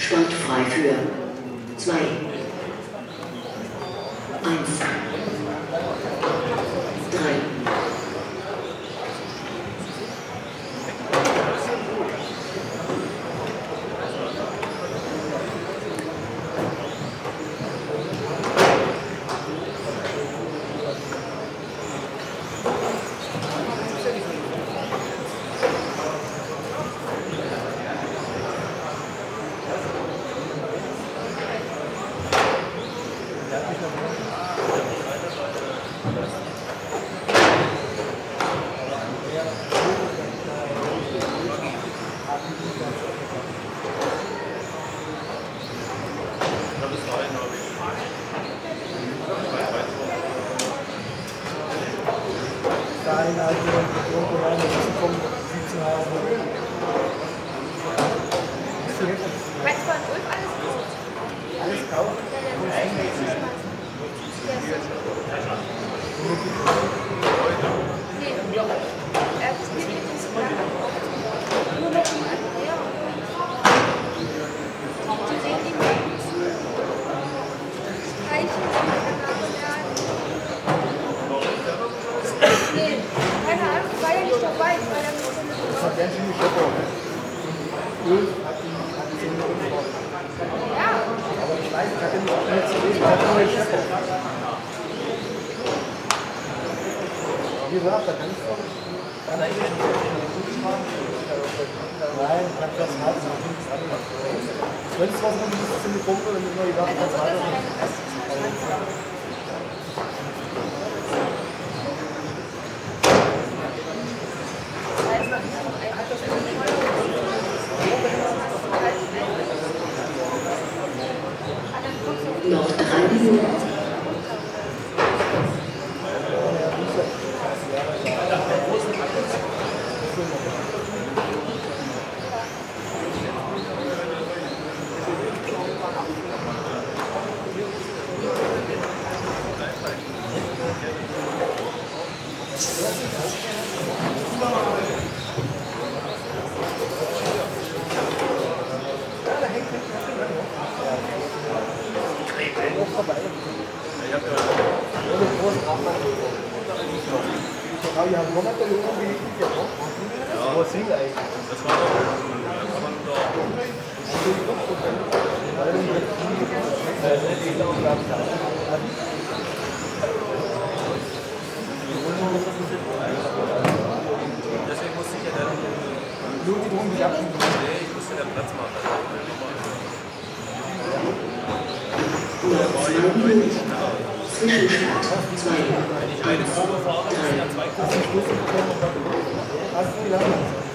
Start frei für 2, 1. Noch 3 Minuten. Deswegen musste ich ja dann nur die Drogen nicht abschieben. Nee, ich musste ja Platz machen. Zwischenstart 2. Wenn ich eine Probe fahre, dann sind ja 2 Kursen. Hast du ja?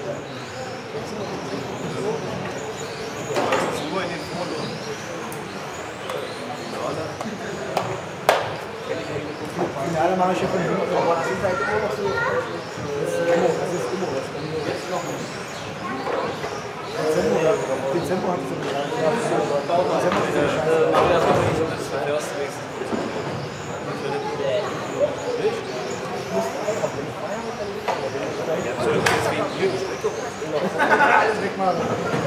Nur in den Vordergrund. Finale mache ich ja von hinten, aber das ist halt immer noch so. Das ist immer was. Jetzt noch nicht. Dezember hat es so gesagt. Dezember ist ja scheiße. Aber das war nicht so das Verkehrsweg. Alles wegmachen.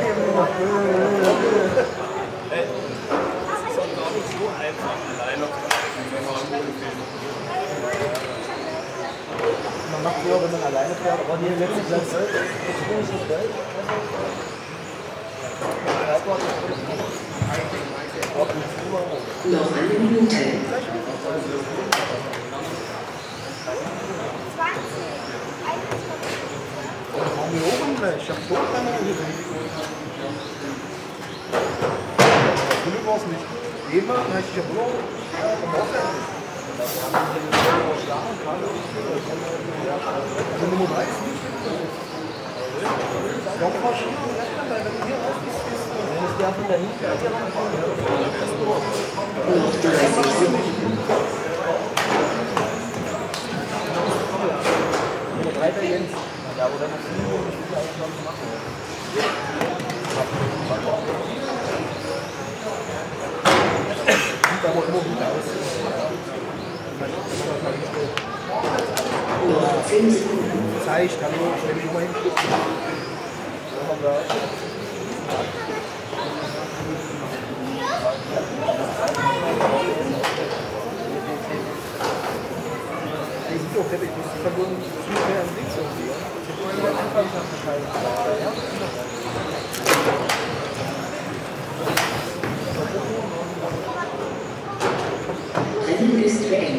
Hey, das ist auch gar nicht so einfach, alleine auf der Man macht ja, wenn man alleine fährt, aber hier letzten Platz. Noch 1 Minute. Hier oben, ich hab so keine Glück war es nicht. Immer, dann ich ja bloß also Nummer 3 ist nicht noch mal schon, weil wenn du hier raus bist, ist der von der Hinten Noch 30 Sekunden. Nummer 3 der Jens. Ja, oder noch 7 Uhr, ich will eigentlich noch machen. Sieht aber immer gut aus. Noch 10 Sekunden. Zeigt, hallo, ich will mich immer hin. Teppich, das ist verbunden ungefähr im Ding irgendwie. Ich wollte mal anfangen, ja? Rennen ist beendet.